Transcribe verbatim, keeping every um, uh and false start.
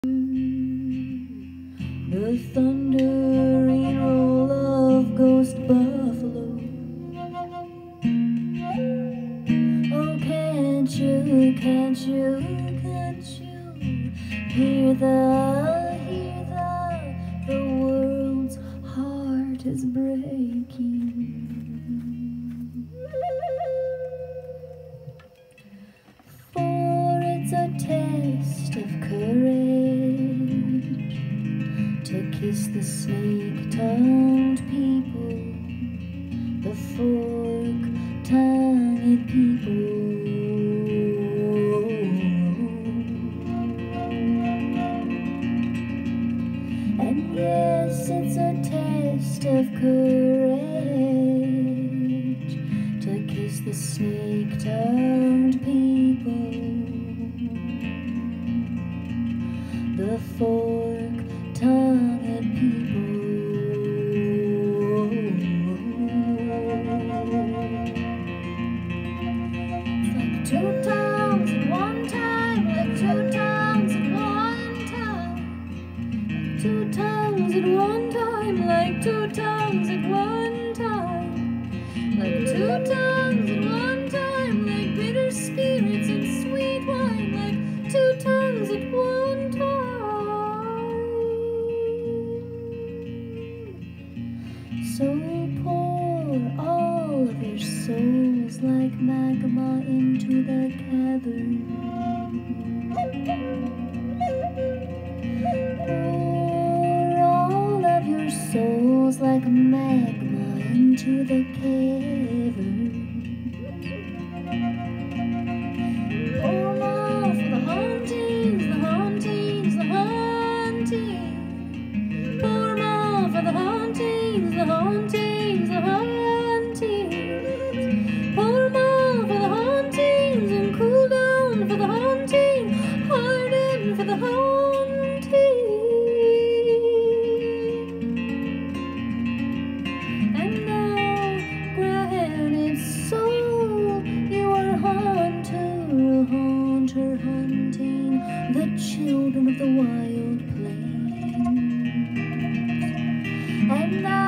The thundering roll of ghost buffalo. Oh, can't you, can't you, can't you hear the, hear the, the world's heart is breaking. For it's a test of courage to kiss the snake-tongued people, the fork-tongued people. And yes, it's a test of courage to kiss the snake-tongued people, the fork-tongued people. It's like two tongues at one time, like two tongues at one time, two tongues at one time, like two tongues at one time, like two tongues at one time, like bitter spirits and sweet wine, like two tongues at one time. So pour all of your souls like magma into the cavern. Pour all of your souls like magma into the cavern. Pour more for the hauntings, the hauntings, the hauntings. Pour more for the hauntings, the hauntings, the hauntings. Pour more for the hauntings and cool down for the haunting, harden for the haunting. And now, granted soul, you are haunter, haunter, hunting the children of the wild plains. And now